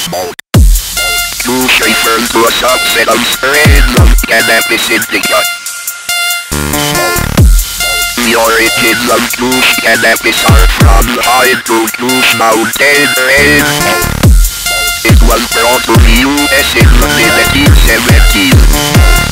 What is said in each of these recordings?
Smoke. Kush refers to a subset of strains of cannabis indica. The origins of Kush cannabis are from high to Kush mountain range. It was brought to the US in the mid-1870s.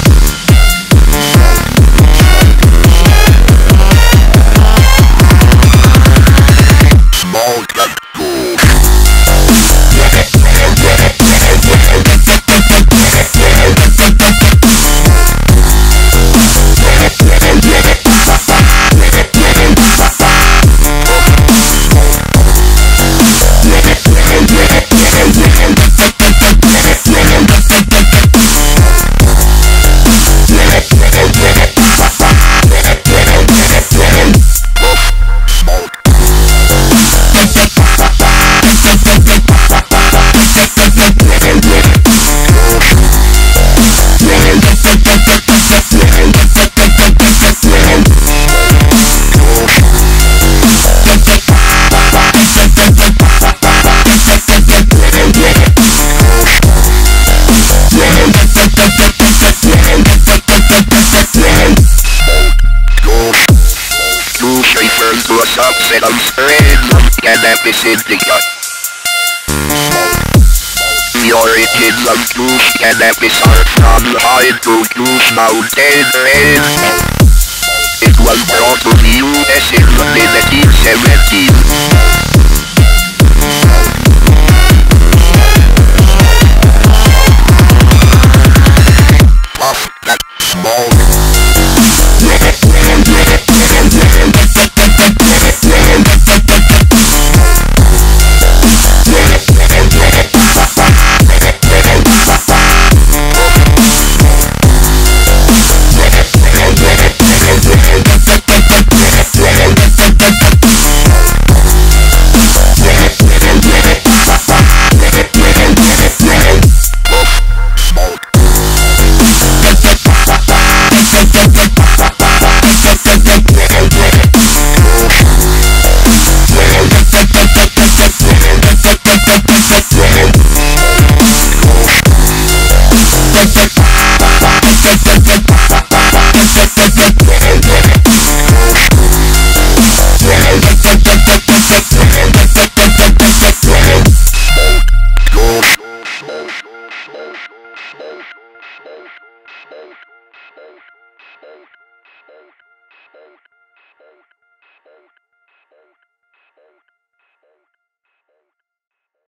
To a subset of strains of cannabis indica. The origins of Kush cannabis are from high to Kush mountain range. It was brought to the US in the mid-1870s.